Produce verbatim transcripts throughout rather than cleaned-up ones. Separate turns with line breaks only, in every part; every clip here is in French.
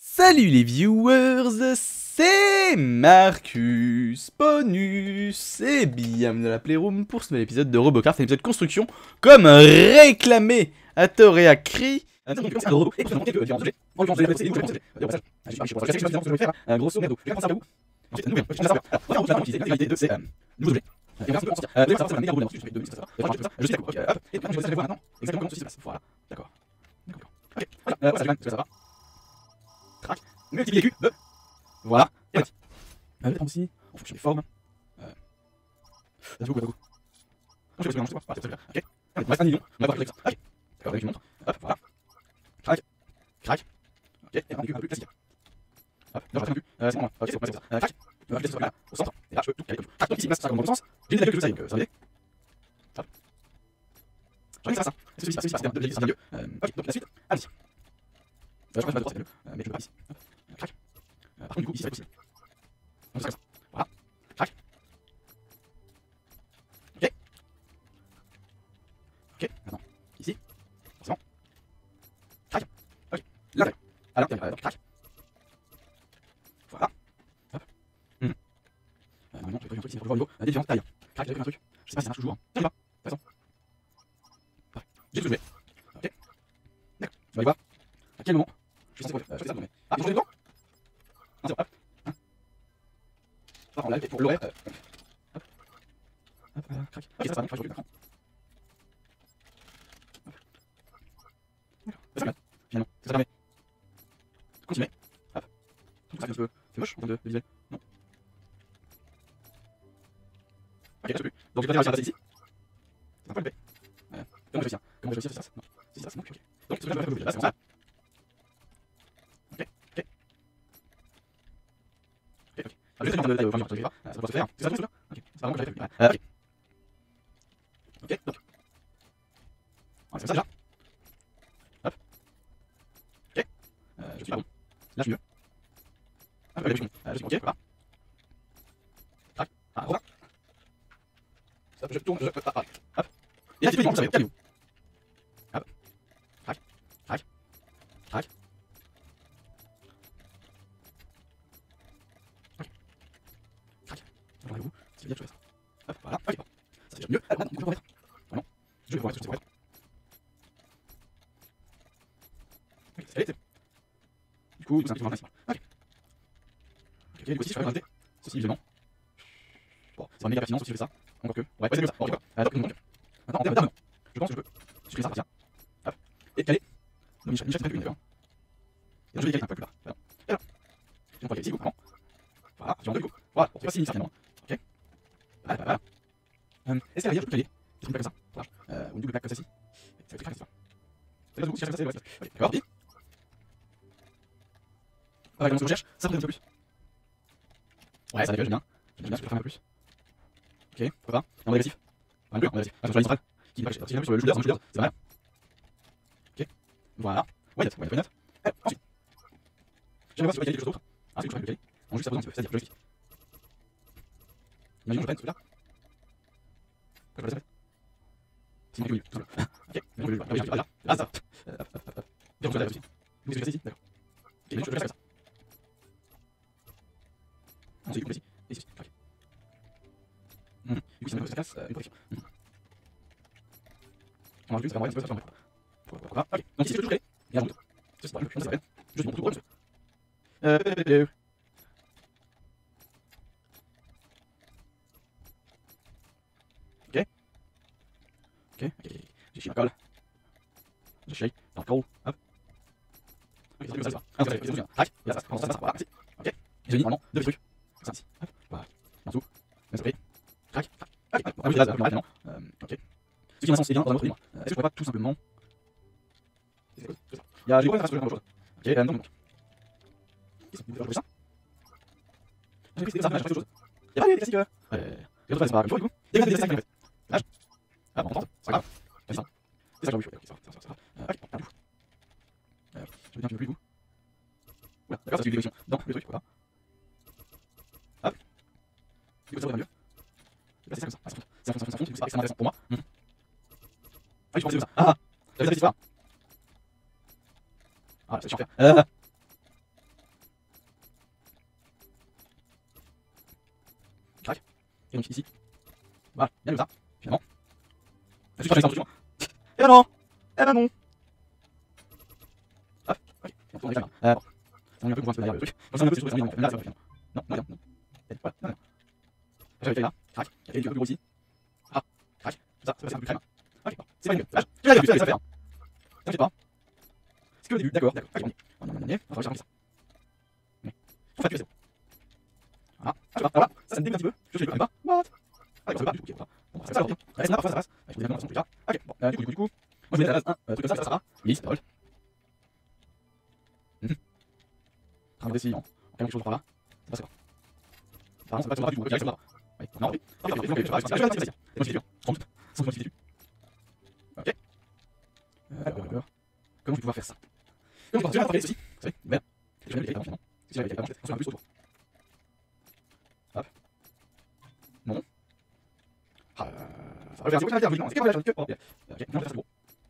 Salut les viewers, c'est Marcus Bonus et bienvenue dans la Playroom pour ce nouvel épisode de Robocraft, un épisode construction comme réclamé à tort et à cri. Un grosso merdo, je vais faire ça où ensuite, nous, je vais savoir. Alors, on va utiliser l'intégralité de ces nouveaux objets. Et on va sortir. Euh, déjà, ça va faire un méga ensuite, je fais deux minutes, ça va. Je sais d'accord, ok, hop. Et maintenant, je vais voir maintenant exactement comment ceci se passe. Voilà, d'accord. D'accord, ok. Voilà, euh, voilà, ça va. Trac. Multiplier les cubes. Voilà. Et parti. Euh, je vais prendre aussi, en fonction des formes. Euh. Ça se beaucoup, ça se beaucoup. Non, je sais pas, je sais pas, je sais pas. Ok. Allez, on reste un million. On va voir avec ça. Ok. D'accord, avec une montre. Hop, voilà. Crac. Crac. Ok, et un cube un peu classique. Hop, là, je reste un cube. Euh, c'est bon, ok, c'est bon, c'est bon. Euh, crac. Je vais ajouter ce là au centre. Et là, je peux tout caler comme ça. Donc ici, ça comme dans le sens. J'ai une idée que je sais, donc ça va aider. Hop. J'en ai ça, ça. Et ceci, ceci, ceci, de l'église, c'est un milieu. Euh, ok, donc la suite, allez-y. Euh, je crois que je vais droit, c'est mieux. Euh, mais je vais pas ici. Hop. Crac. Euh, par contre, du coup, ici, ça va être possible. Donc ça, comme ça. Voilà. Crac. Ok. Ok, maintenant, ici. Forcément. Crac. Ok. Là, à l'intérieur, donc crac. Voilà. Hop. Mmh. Euh, normalement, j'ai prévu un truc ici pour voir au niveau des différentes tailles. Crac, j'ai prévu un truc. Je sais pas si ça marche toujours. Hein. Tiens, je vais pas. De toute façon. Parfait. J'ai tout ce que je voulais. Ok. D'accord. Tu vas aller voir. À quel moment je suis censé faire. Euh, je fais ça, mais. Ah, j'ai changé de temps. Un zéro. Hop. un. Par en live, et pour l'horaire. Euh, hop. Hop, voilà. Crac. Ok, ça, ça va. Crac, je vais c'est ça, finalement, c'est ça permet. Continuer. Hop. Je trouve que ça fait un peu. C'est moche en termes de, de visuel. Non. Ok, je sais plus. Donc j'ai pas réussi à passer ici. C'est un peu épais. Euh, comment je vais réussir Comment je vais réussir C'est ça. Non. C'est ça, c'est non. Ok. Donc ce que je vais faire, c'est comme ça. Ok. Ok. Ok, ok. Alors, je vais faire de taille au fur et à mesure. Je vais voir. Ça doit se faire. C'est ça, tout ça. Ok. C'est vraiment que j'avais prévu. Euh, ok. Ok, donc. On va faire ça déjà. Hop. Ok. Euh, je suis pas bon. Là, je suis mieux. Ah, je suis bon. Euh, je suis bon. Ok, voilà. Tac. Ah, voilà. Hop, je tourne, je... Ah, ah, hop. Et là, c'est tout, calmez-vous. Hop. Crac. Crac. Crac. Ok. Crac. Regardez-vous. C'est bien de jouer ça. Hop, voilà. Ok, bon. Ça, c'est déjà mieux. Alors, maintenant, je vais remettre. Vraiment. Je vais remettre ce que je sais remettre. Ok, c'est allé. Du coup, c'est un petit peu moins facile. Ok. Ok, du coup, si je vais rajouter ceci, évidemment. Bon, c'est pas méga pertinent si je fais ça. Encore que. Ouais, c'est mieux ça. Bon, je sais pas. Euh, donc, maintenant, en termes d'armement, je pense que je peux supprimer ça, tiens. Hop. Et caler. Donc, Michel, Michel, c'est pas une d'accord. Et là, je vais les caler un peu plus bas. Voilà. Et là. Et on va caler ici, vraiment. Voilà, j'ai en deux, du coup. Voilà, bon, c'est pas si finalement. Ok. Voilà, voilà. Euh, est-ce qu'à l'arrière, je peux caler une plaque comme ça. Voilà. Euh, ou une double plaque comme celle-ci. Ça va être très facile, ça. C'est là, du coup, si je fais ça, c'est vrai. Ok, d'accord, et. Ah, comment je recherche, ça prend un peu plus. Ouais, ça dégage, j'aime bien. J'aime bien, je peux faire un peu plus. Ok, pourquoi pas. On est agressif. On est plus, on est agressif. Ah, sur la ligne centrale. Qui n'est pas caché. Si sur le shooter, sur le shooter, c'est vrai. Ok. Voilà. Why not, why not, why not. Alors, ensuite. J'aimerais voir si je peux caler quelque chose d'autre. Ah, c'est que je peux caler. On juste ça pose un petit peu, c'est-à-dire que je justifie. Imaginons que je prenne celui-là. Que je vais le mettre. C'est mon milieu, tout simplement. Ok, mais je vais le faire là. Ah, ça. Hop, hop, hop, hop. Bien, je vais le aussi. Donc, c'est ici, d'accord. Ok, mais je vais faire ça. Ensuite, coupe ici. Et ici, ok. Mmh. Du coup, ça me casse euh, une protection. Mmh. On va juste faire un peu ça. Pourquoi pas. Ok, donc ici, je peux tout créer. Et un autre. Ça, c'est pas le plus, ça s'appelle. Je suis mon tout, monsieur. Euh, euh, ok. Ok, ok. J'ai chié ma colle. J'ai chié dans le colle. Hop. Ok, ça, ça, ça. Ah, ça, ça, ça. Tac. Et là, ça, ça, ça, ça. Voilà, merci. Ok. J'ai mis normalement deux trucs. Ça, ici. Hop. Voilà. En dessous. Bien sûr. Tac. Ok. On va juste là, maintenant. Euh, ok. Ce qui a un sens, c'est bien dans un autre livre. Est-ce que je pourrais pas tout simplement. C'est ça. Il y a. J'ai pas fait chose. Ok, euh, donc. Qu'est-ce que vous faites ça? J'ai pris ça, j'ai fait autre chose. Il y a pas des classiques. Euh. Les autres, c'est pas comme ça, du coup. Il y a des classiques en fait. Là. Ah, bon, on c'est pas grave. C'est ça. C'est ça que j'ai envie de faire. Ça, ça, ça, ça. Ok, bon, un bout. Euh, je vais bien un peu plus, du coup. Oula, d'accord, ça c'est une direction dans le truc, voilà. Hop. Du coup, ça va mieux. Là, c'est ça comme ça. Ah, ça fonce, ça fonce, ça fonce, c'est extrêmement intéressant pour moi. Mmh. Ah, je pensais comme ça. Ah, ah, j'avais cette histoire. Ah, c'est chiant à faire. Euh. Et donc ici. Voilà, bien comme ça, finalement. Je suis pas ça, moi. Eh ben non. Eh ben non. Hop, ok, on retourne avec la main. Euh, bon. Ça un peu pour voir un peu derrière le truc. On s'en un peu sur le truc, là, c'est pas fait. Non, non, non, non. Voilà, non, non. J'avais fait là, crac, il y a du gros ici. Ah, crac, ça, ça va faire un peu crème. Ok, bon, c'est pas mieux. Lâche, tu l'as vu, ça va faire. T'inquiète pas. C'est que le début, d'accord, d'accord. Ok, on y est. On en est, on va faire ça. Mais, faut faire que c'est bon. Voilà, ah, je sais pas, voilà, ça, ça me dégoûte un petit peu. Je sais quand même pas. What? Ah, d'accord, ça va, du coup, ok, bon, ça va, ça va, ça va, parfois ça passe. Je vous dis maintenant, ça ok, bon, euh, du coup, du coup, moi je mets la base un, truc comme ça, ça sera. Oui, c'est pas mal. Hum. Regarder si on a quelque chose par là. Ça passe quoi? Apparemment, ça passe pas du tout, ok, ça va. Ouais, non, ok, ok, ok, ok, ok, je vais je vais aller ici. Moi je suis dur, sans doute, sans doute, je suis dur. Ok. Alors, alors, comment je vais pouvoir faire ça? Comment je vais pouvoir faire ceci? Vous savez, merde. Je vais aller directement, finalement. Si j'avais directement, je vais construire un plus autour. Hop. Non. Ah, ça va faire un petit peu, ça va faire un petit peu, c'est quoi, là, je ok, ok, non, je vais faire ça gros.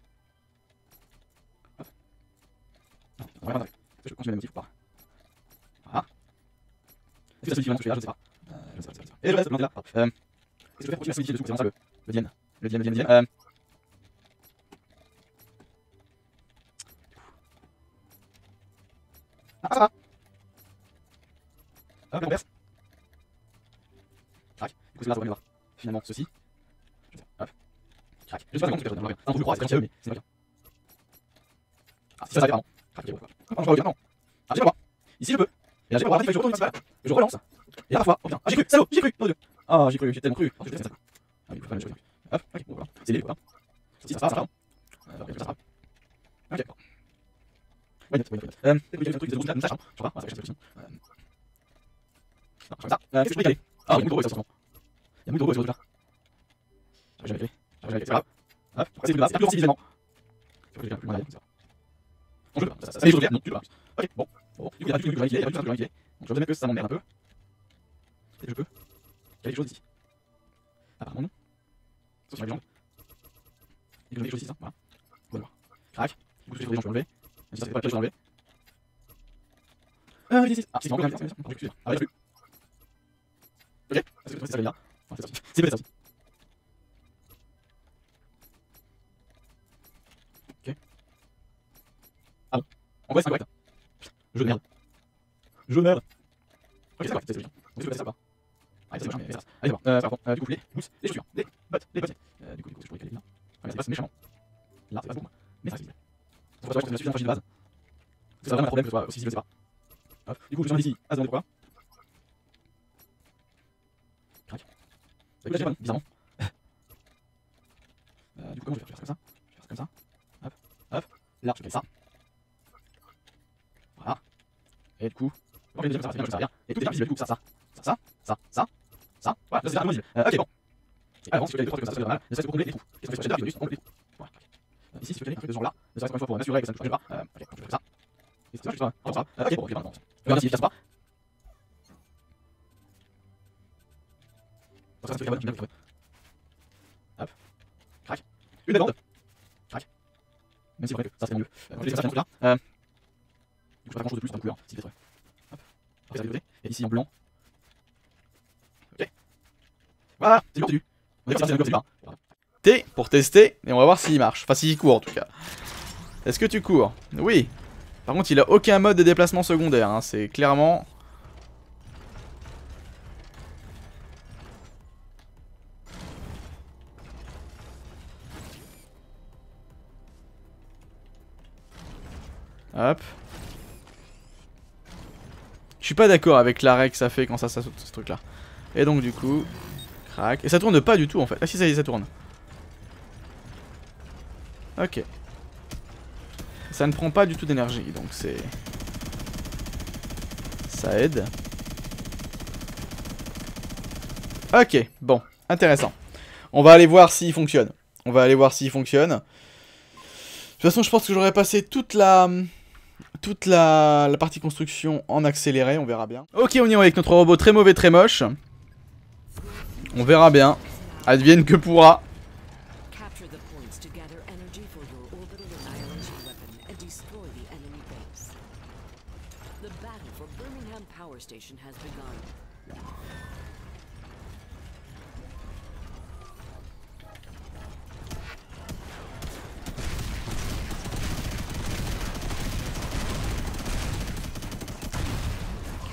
Hop. Non, on va regarder. Est-ce que je continue les motifs ou pas? Voilà. Est-ce que ça se modifie vraiment ce que je fais là? Je ne sais pas. Euh, je ne sais pas, je ne sais pas. Et je reste planté là. Euh, qu'est-ce que je fais pour continuer à se modifier dessous? C'est vraiment ça le, le dienne. Le dienne, le dienne, le dienne. Euh, Ah, ça va. Hop, là, on perce. Crac. Du coup, c'est là, ça va mieux voir. Finalement, ceci. Je vais faire. Hop. Crac. Je sais pas comment je vais faire. Un peu plus croix, c'est comme ça, mais c'est pas bien. Ah, si ça, ça va faire, non. Crac, ok, bon. Ah, non, je vais regarder, non. Ah, j'ai pas le droit. Ici, je peux. Et là, j'ai pas le droit, il faut que je retourne une petite je relance. Et là, parfois, oh putain. Ah, j'ai cru, salaud, j'ai cru. Oh Dieu. Ah, j'ai cru, j'ai tellement cru. Oh, je vais faire ça. Ah, oui, il faut faire une chose. Hop, ok, bon, voilà. C'est les, voilà. Si ça, ça, ça, ça. Euh, ok, ça, ça. Ok, bon. Ouais, net, ouais, net. Euh, peut-être que j'ai fait un truc de gros, une tâche, hein. Je sais pas, ça fait que c'est euh... Non, je fais ça. Euh, qu'est-ce que je peux y aller? Ah, il y a beaucoup de robots, ça, forcément. Il y a beaucoup de robots, là. J'avais jamais fait. J'avais jamais fait, c'est pas grave. Hop, après, c'est plus bas, c'est plus grand, évidemment. Je crois que j'ai plus loin d'aller, comme ça. Non, je veux pas, ça, ça, ça, les choses bien, non, plus loin. Ok, bon. Bon, du coup, il y a pas du tout de plus loin, il y a pas du tout de plus loin, il y a. Donc, je dois admettre que ça m'emmerde un peu. Et je peux. Il y a quelque chose ici. Apparemment, non. Sauf sur les jambes. Il y a quelque chose ici, ça, voilà. On va voir. Crac. Du coup, ce que je peux enlever. Même si ça fait pas la pièce, je vais enlever. Euh, ici, ici. Ah, c'est bon, bien, bien, bien, bien. Je vais ah, là, plus. Ok, est-ce que ça va bien? Non, c'est ça aussi. C'est peut-être ça aussi. Ok. Ah bon. En vrai, c'est incorrect. Jeu de merde. Jeu de merde. Ok, c'est correct, c'est bien. On va essayer de faire ça ou pas? Ah, c'est machin, mais ça passe. Allez, c'est bon. Euh, par contre, euh, du coup, les boots, les chaussures, les bottes, les bottes. Euh, du coup, du coup, je pourrais caler là. Ah, mais ça passe méchamment. Là, c'est pas pour moi. Mais ça reste visible. C'est pour ça que je pense que c'est suffisamment de base. C'est vraiment un problème que ce soit aussi visible, je sais pas. Hop, du coup, je suis ici, à se demander pourquoi. Crac. Bah, là, j'ai pas non, bizarrement. Euh, du coup, comment je vais faire ça comme ça? Je vais faire ça comme ça. Hop, hop. Là, je fais ça. Voilà. Et du coup, bon, je vais dire comme ça, c'est bien, bien. Et tout est invisible, du coup, ça, ça, ça, ça, ça, ça. Voilà, là, c'est vraiment visible. Euh, ok, bon. Et avant, si tu veux caler deux trois trucs comme ça, ça serait pas mal. Ne serait-ce que pour combler les trous. Qu'est-ce que je fais? J'ai juste enlever les trous. Voilà. Euh, ici, si tu veux caler un truc de ce genre là, ne serait-ce qu'une fois pour m'assurer que ça ne touche pas. Euh, ok, donc je fais ça. Et c'est ça, je fais ça. Comme ça. Euh, ok, bon, ok, maintenant. Je regarde si efficace ou pas. Donc ça, c'est la bonne, je vais hop. Crac. Une belle bande. Crac. Même si c'est vrai que ça serait mieux. Euh, je vais faire ça, il y a un truc là. Euh, du coup, je fais pas grand chose de plus dans le couleur, si peut-être. Hop. Après, ça va côté. Et ici en blanc. Ok. Voilà, c'est du contenu. On va dire que ça, c'est un peu là. T pour tester, et on va voir s'il marche. Enfin, s'il court en tout cas. Est-ce que tu cours? Oui. Par contre, il a aucun mode de déplacement secondaire. Hein. C'est clairement. Hop. Je suis pas d'accord avec l'arrêt que ça fait quand ça, ça saute ce truc là. Et donc du coup, crac. Et ça tourne pas du tout en fait. Ah si, ça y est, ça tourne. Ok. Ça ne prend pas du tout d'énergie, donc c'est... Ça aide. Ok, bon, intéressant. On va aller voir s'il fonctionne. On va aller voir s'il fonctionne. De toute façon, je pense que j'aurais passé toute la... Toute la... la partie construction en accéléré, on verra bien. Ok, on y va avec notre robot très mauvais, très moche. On verra bien. Advienne que pourra.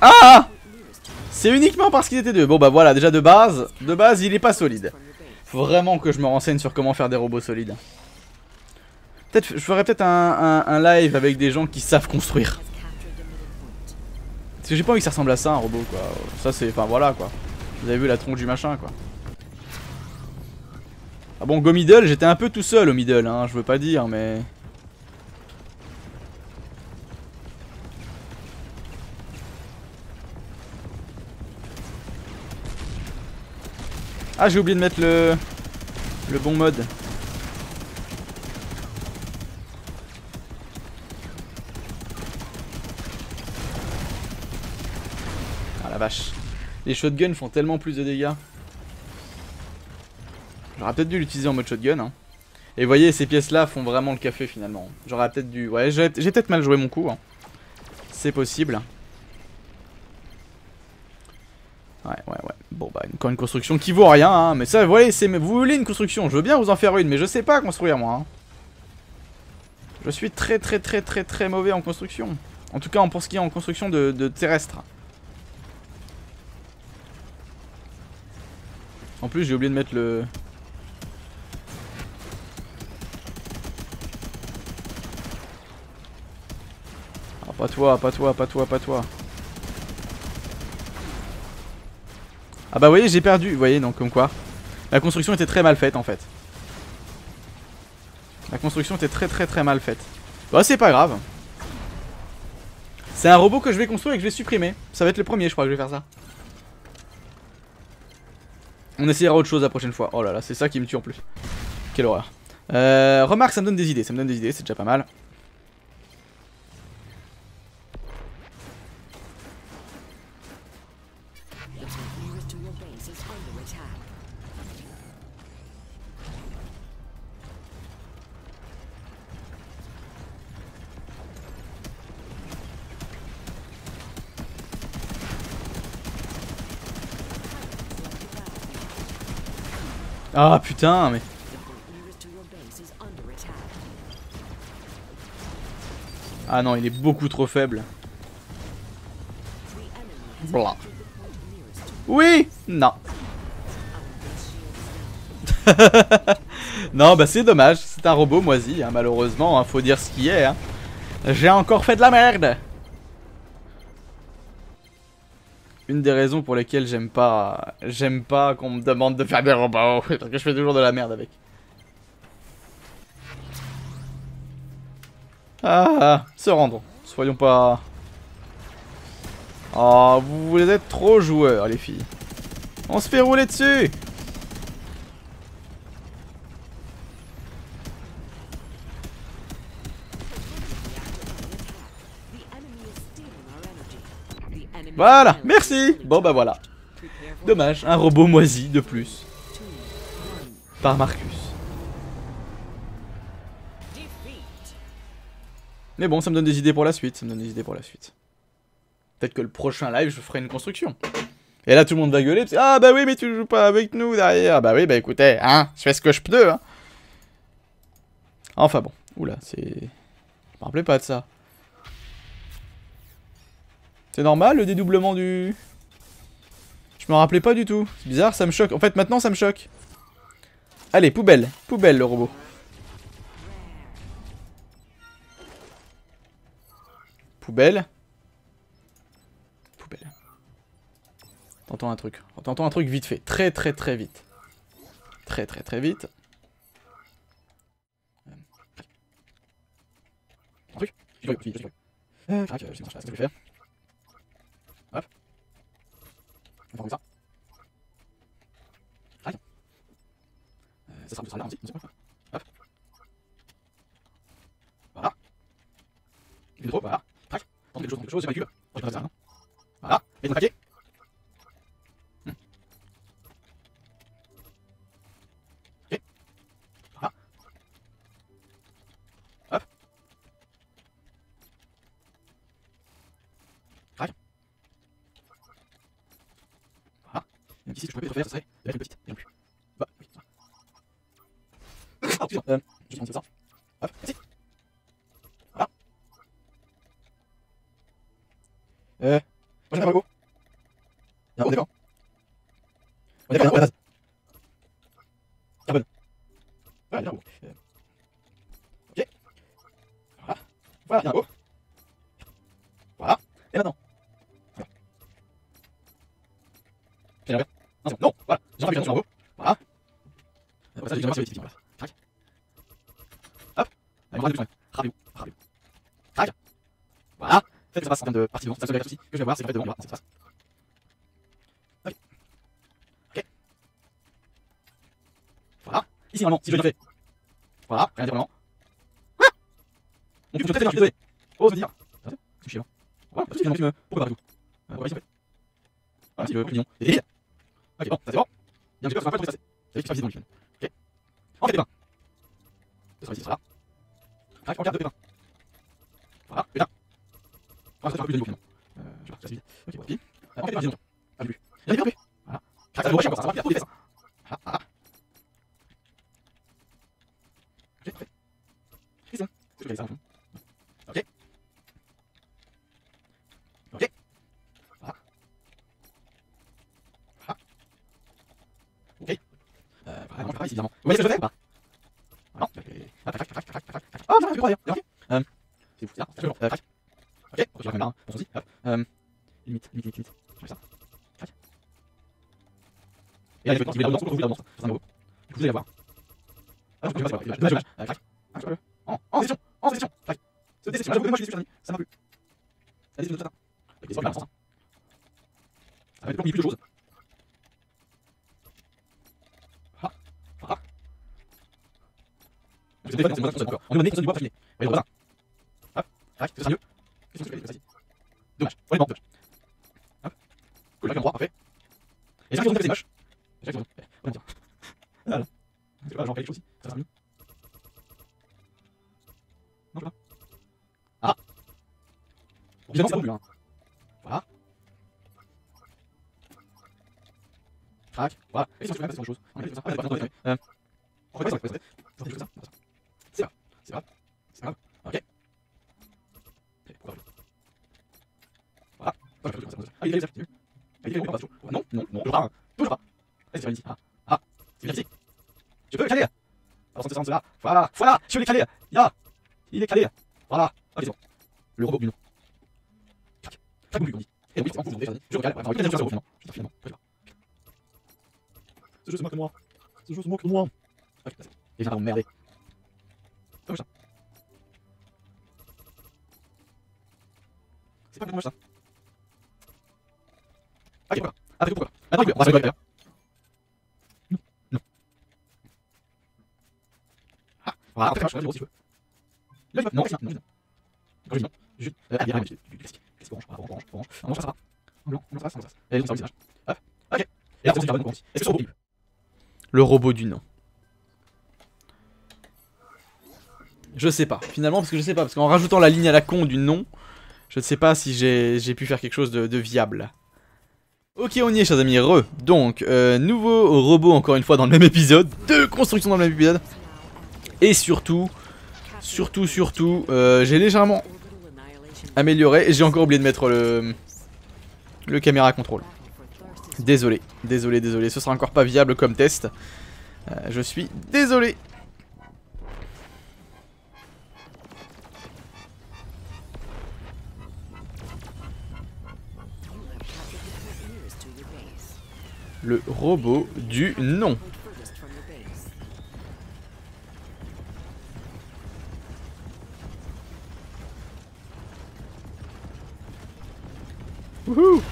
Ah! C'est uniquement parce qu'ils étaient deux. Bon bah voilà, déjà de base, de base il est pas solide. Faut vraiment que je me renseigne sur comment faire des robots solides. Peut-être, je ferais peut-être un, un, un live avec des gens qui savent construire. Parce que j'ai pas envie que ça ressemble à ça un robot quoi. Ça c'est, enfin voilà quoi. Vous avez vu la tronche du machin quoi. Ah bon, go middle, j'étais un peu tout seul au middle hein, je veux pas dire mais... Ah j'ai oublié de mettre le, le bon mode. Ah la vache. Les shotguns font tellement plus de dégâts. J'aurais peut-être dû l'utiliser en mode shotgun hein. Et vous voyez ces pièces là font vraiment le café finalement. J'aurais peut-être dû... Ouais j'ai peut-être mal joué mon coup hein. C'est possible. Ouais, ouais, ouais. Bon, bah, encore une construction qui vaut rien, hein. Mais ça, vous voyez, c'est... vous voulez une construction, je veux bien vous en faire une, mais je sais pas construire, moi. Hein. Je suis très, très, très, très, très mauvais en construction. En tout cas, pour ce qui est en construction de, de terrestre. En plus, j'ai oublié de mettre le... Ah, pas toi, pas toi, pas toi, pas toi. Ah bah vous voyez j'ai perdu, vous voyez donc comme quoi la construction était très mal faite en fait. La construction était très très très mal faite. Bah c'est pas grave. C'est un robot que je vais construire et que je vais supprimer. Ça va être le premier je crois que je vais faire ça. On essaiera autre chose la prochaine fois. Oh là là c'est ça qui me tue en plus. Quelle horreur. euh, Remarque ça me donne des idées, ça me donne des idées, c'est déjà pas mal. Ah putain mais... Ah non il est beaucoup trop faible. Blah. Oui. Non. Non bah c'est dommage. C'est un robot moisi hein, malheureusement hein, faut dire ce qui est hein. J'ai encore fait de la merde. Une des raisons pour lesquelles j'aime pas j'aime pas qu'on me demande de faire des robots. Parce que je fais toujours de la merde avec. Ah, se rendre. Soyons pas... Oh, vous êtes trop joueurs les filles. On se fait rouler dessus. Voilà, merci. Bon bah voilà. Dommage, un robot moisi de plus. Par Marcus. Mais bon, ça me donne des idées pour la suite. Ça me donne des idées pour la suite. Peut-être que le prochain live, je ferai une construction. Et là, tout le monde va gueuler. Parce que, ah bah oui, mais tu joues pas avec nous derrière. Ah bah oui, bah écoutez, hein, je fais ce que je peux. Hein. Enfin bon. Oula, c'est... Je me rappelais pas de ça. C'est normal le dédoublement du... Je me rappelais pas du tout. C'est bizarre, ça me choque. En fait, maintenant, ça me choque. Allez, poubelle. Poubelle, le robot. Poubelle. Poubelle. Tentons un truc. Tentons un truc vite fait. Très, très, très vite. Très, très, très vite. Un truc. Je vais, je vais. Euh, crac, je sais pas ce que je vais faire. Hop. On va comme ça. Crac. Euh, ça sera, ça sera là aussi. Hop. Voilà. Il est trop, voilà. Crac. Tente quelque chose, tente quelque chose, c'est pas du cube. Je vais faire ça, non. Voilà. Et ton papier. Hmm. Ok. Voilà. Hop. Crac. Voilà. Et ici, ce que je pourrais peut-être faire, ce serait de mettre une petite, et non plus. Bah, oui, ça. Ah, excusez-moi. Euh, je vais prendre ça. Hop, merci. Voilà. Euh, moi j'aime pas bien, ouais, base. Carbone. Voilà, bien, beau. Euh, ok. Voilà. Voilà, bien, beau. Voilà. Et maintenant. Voilà. J'ai la non, non, voilà. J'ai envie de faire en haut. Voilà. Euh, ça, j'ai déjà marqué, voilà. Crac. Hop. Allez, on va le Rappelez-vous. Rappelez-vous. Crac. Voilà. Faites que ça passe en termes de partie devant. C'est la seule aussi que je vais voir, c'est que devant, il va. C'est ça passe. Ok. Ok. Voilà. Ici, normalement, si je l'ai bien fait. Voilà. Rien à dire, normalement. Ah mon cul, je suis très bien, je suis désolé. Oh, je me dire. Attends, c'est chiant. Voilà, parce que finalement, tu me. Pourquoi pas du coup euh, Pourquoi ici, en fait voilà, si le mignon. Et délire. Ok, bon, ça c'est bon. Bien, j'ai peur que ça va pas trop stressé. Ça fait que ça dans le film. Ok. En fait, des pains. Ce sera ici, ce sera là. Crac, on garde deux pépins. Voilà, pépins. Voilà, ça sera plus de niveau finalement. Euh, je vais voir, ça se vide. Ok, bon, pile. Euh, en fait, des pains, dis donc. Ah, j'ai vu. Il y a des pépins, voilà. Crac, ça va encore, ça va faire tous les fesses. Ah, ah. Ok, parfait. C'est bon. C'est ce que j'avais ça, en fond. Ok. Ok. Voilà. Voilà. Ok. Euh, voilà, non, je vais pas ici, évidemment. Vous voyez ce que je fais ou pas? Non. Ah, crac, crac, crac, crac, crac. Oh, non, je peux pas d'ailleurs. Ok. Euh, c'est fou, c'est là. C'est bon. Euh, crac. Ok. On va faire comme là, hein. On s'en dit. Hop. Euh, limite, limite, limite, limite. Je fais ça. Crac. Et là, je vais continuer là-dedans, je vais là-dedans. C'est un nouveau. Du coup, vous allez voir. Ah, je peux pas savoir. Dommage, dommage. Euh, crac. Ah, je peux pas. En, en session. En session. Crac. Ce déception. Moi, je suis déçu, ça m'a plu. La déception de ça. Ok, c'est pas grave, ça. Ça va être plus de choses. Ah. Ah. C'est des fois, c'est une bonne on est donné, personne ne voit pas filer. Vous voyez, hop, crac, ce sera mieux. Qu'est-ce que c'est? Dommage, honnêtement, dommage. Hop, cool, là, endroit, parfait. Et chaque chose c'est moche. Et chaque chose, on va dire. Voilà. C'est pas genre quelque chose aussi, ça sera mieux. Non, je sais pas. Ah. Évidemment, c'est pas non plus, hein. Voilà. Crac, voilà. Et si on se fait passer sur autre chose. On a fait comme ça. Ah, d'accord, attendez, euh. On va pas ça, ça va être comme ça. C'est grave, c'est grave, c'est grave. Ok. Pourquoi voilà. Voilà. Ah, il est là, il est là. Ah, il est là, non, non, non, toujours pas. Toujours pas. Allez, c'est pas ici. Ah, ah, c'est bien ici. Je peux caler. Alors, c'est ça, là. Voilà, voilà, je l'ai calé. Ya, il est calé. Voilà. Ok, c'est bon. Le robot du nom. Crac. Crac, on dit. Et oui, c'est en cours, je recale. Enfin, il y a des choses finalement. Je finalement. Ce jeu se moque de moi. Ce jeu se moque de moi. Ok, c'est bon. Et viens m'emmerder. Comme ça. C'est pas vraiment ça. Ok, pourquoi? Après, pourquoi? Attends, on va faire quoi? Non, non. Ah, voilà, après, je vais si je veux. Là, non, non, non, non. Quand je dis non, juste. Euh, ah, bien, du classique. Classique orange, orange, orange, orange. Orange, ça va. En blanc, blanc, ça va, ça va. Et donc, ça va, visage. Hop, ok. Et là, c'est carbone, orange. Est-ce que c'est robot? Le robot du nom. Je sais pas, finalement, parce que je sais pas, parce qu'en rajoutant la ligne à la con du nom, je ne sais pas si j'ai pu faire quelque chose de, de viable. Ok, on y est, chers amis, re. Donc, euh, nouveau robot, encore une fois, dans le même épisode. Deux constructions dans le même épisode. Et surtout, surtout, surtout, euh, j'ai légèrement amélioré. Et j'ai encore oublié de mettre le, le caméra contrôle. Désolé, désolé, désolé. Ce sera encore pas viable comme test. Euh, je suis désolé. Le robot du nom. Wouhou!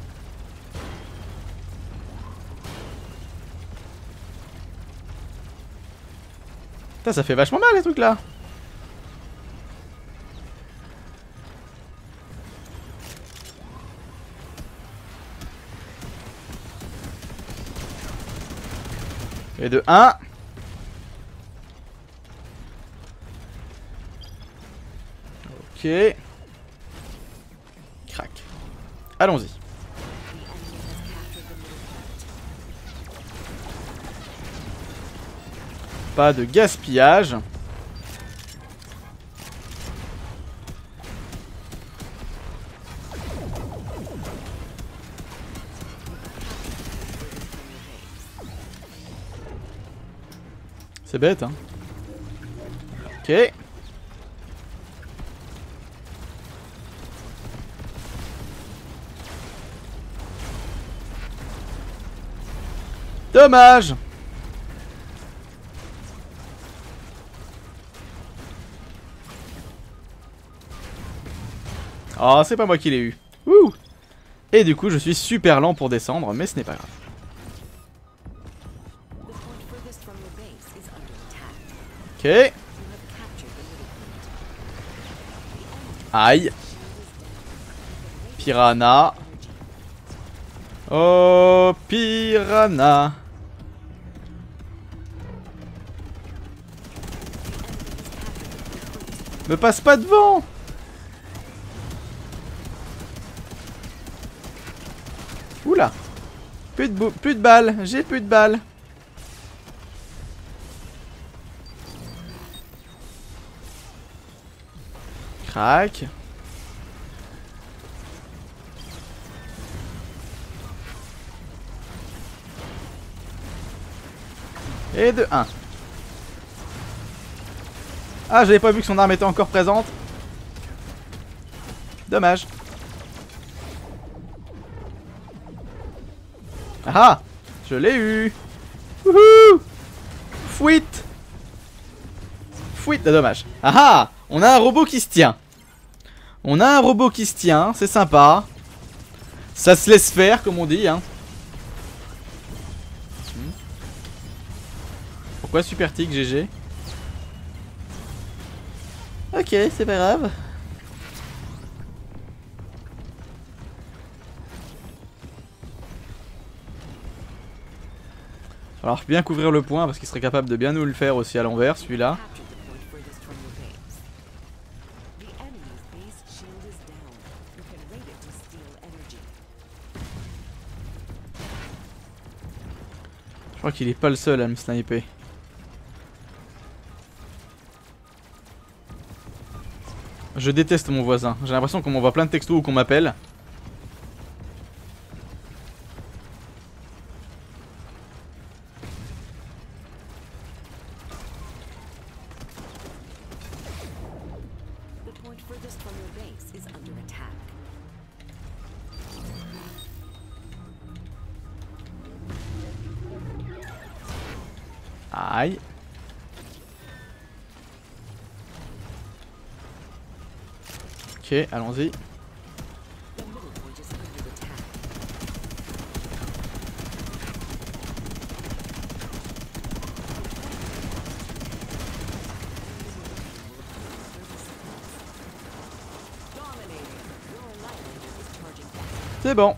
Putain, ça fait vachement mal les trucs là. Et de un. Ok. Crac. Allons-y. Pas de gaspillage. C'est bête, hein. Ok. Dommage. Oh, c'est pas moi qui l'ai eu. Ouh. Et du coup, je suis super lent pour descendre, mais ce n'est pas grave. Ok. Aïe. Piranha. Oh, piranha. Me passe pas devant. Oula. Plus de, plus de balles. J'ai plus de balles. Crac. Et de un. Ah, j'avais pas vu que son arme était encore présente. Dommage. Ah, je l'ai eu. Wouhou. Fuite. Fuite, ah, dommage. Ah ah, on a un robot qui se tient. On a un robot qui se tient, c'est sympa. Ça se laisse faire, comme on dit, hein. Pourquoi super tic, G G? Ok, c'est pas grave. Alors bien couvrir le point parce qu'il serait capable de bien nous le faire aussi à l'envers, celui-là. Je crois qu'il est pas le seul à me sniper. Je déteste mon voisin. J'ai l'impression qu'on m'envoie plein de textos ou qu'on m'appelle. Aïe. Ok, allons-y. C'est bon.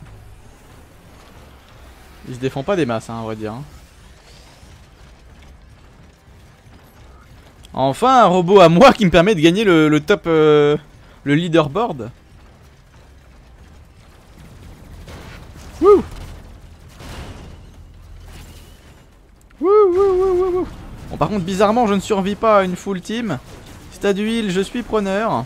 Il se défend pas des masses, hein, on va dire. Hein. Enfin, un robot à moi qui me permet de gagner le, le top, euh, le leaderboard. Wouh. Wouh, wouh, wouh, wouh, wouh. Bon, par contre, bizarrement, je ne survis pas à une full team. Stade d'huile, je suis preneur.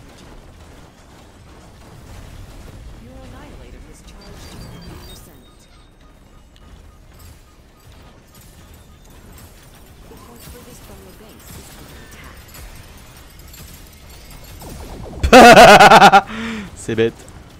C'est bête.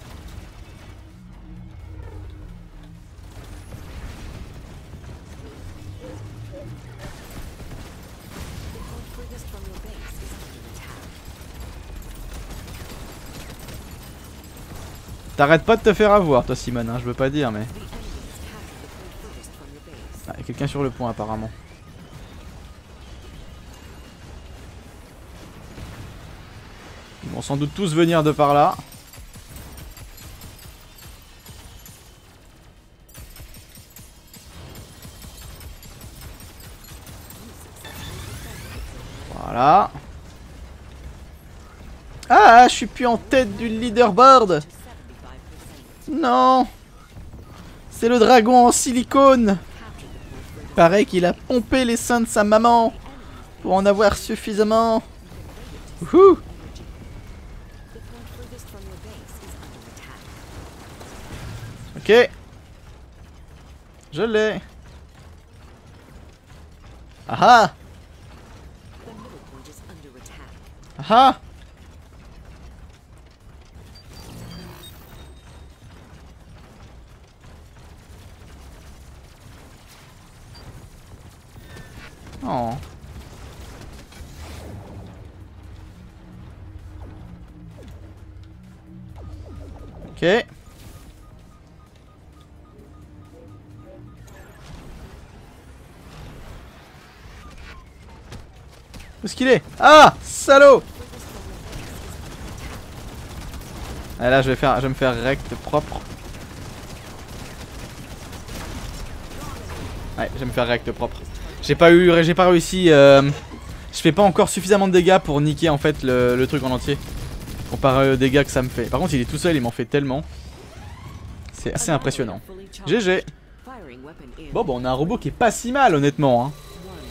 T'arrêtes pas de te faire avoir, toi, Simone, hein, je veux pas dire, mais... Ah, y a quelqu'un sur le pont, apparemment. Ils vont sans doute tous venir de par là. Voilà. Ah, je suis plus en tête du leaderboard. Non. C'est le dragon en silicone. Pareil qu'il a pompé les seins de sa maman pour en avoir suffisamment. Wouhou. Ok. Je l'ai. Ah ah. Ah. Oh. Ok. Où est-ce qu'il est? Ah, salaud! Et là je vais faire, je vais me faire rect propre. Ouais, je vais me faire rect propre. J'ai pas eu, j'ai pas réussi. Euh, je fais pas encore suffisamment de dégâts pour niquer en fait le, le truc en entier. Comparé aux dégâts que ça me fait. Par contre, il est tout seul, il m'en fait tellement. C'est assez impressionnant. G G. Bon, bah on a un robot qui est pas si mal honnêtement. Hein.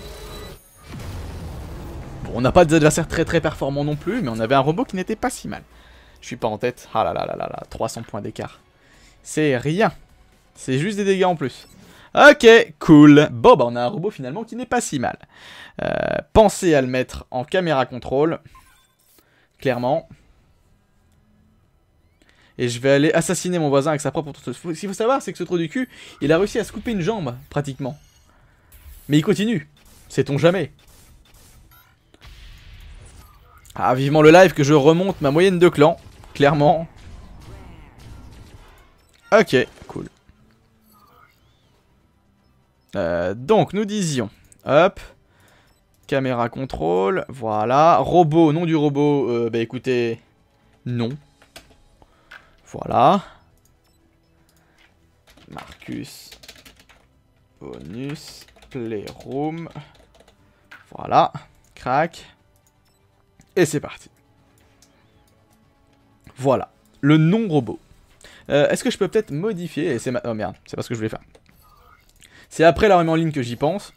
Bon, on n'a pas d'adversaire très très performant non plus, mais on avait un robot qui n'était pas si mal. Je suis pas en tête. Ah là là là là là, trois cents points d'écart. C'est rien. C'est juste des dégâts en plus. Ok, cool. Bon, bah on a un robot finalement qui n'est pas si mal. Euh, pensez à le mettre en caméra contrôle. Clairement. Et je vais aller assassiner mon voisin avec sa propre... Ce qu'il faut savoir, c'est que ce trou du cul, il a réussi à se couper une jambe, pratiquement. Mais il continue. Sait-on jamais. Ah, vivement le live que je remonte ma moyenne de clan. Clairement. Ok, cool. Euh, donc, nous disions... Hop. Caméra contrôle. Voilà. Robot, nom du robot. Euh, bah écoutez... Non. Voilà. Marcus. Bonus. Playroom. Voilà. Crac. Et c'est parti. Voilà. Le non-robot. Euh, Est-ce que je peux peut-être modifier et c'est ma... Oh merde, c'est pas ce que je voulais faire. C'est après la remise en ligne que j'y pense.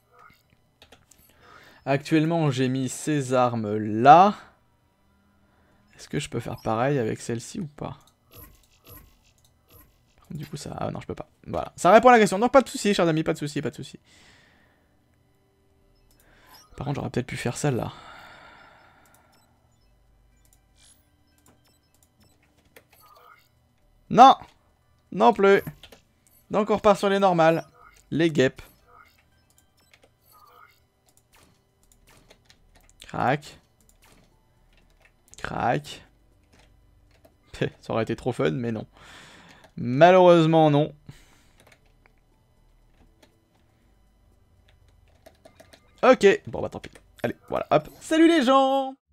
Actuellement, j'ai mis ces armes là. Est-ce que je peux faire pareil avec celle-ci ou pas? Du coup, ça... Ah non, je peux pas. Voilà. Ça répond à la question. Non, pas de soucis, chers amis, pas de soucis, pas de soucis. Par contre, j'aurais peut-être pu faire celle-là. Non! Non plus. Donc on repart sur les normales. Les guêpes. Crac. Crac. Ça aurait été trop fun, mais non. Malheureusement, non. Ok. Bon, bah tant pis. Allez, voilà, hop. Salut les gens!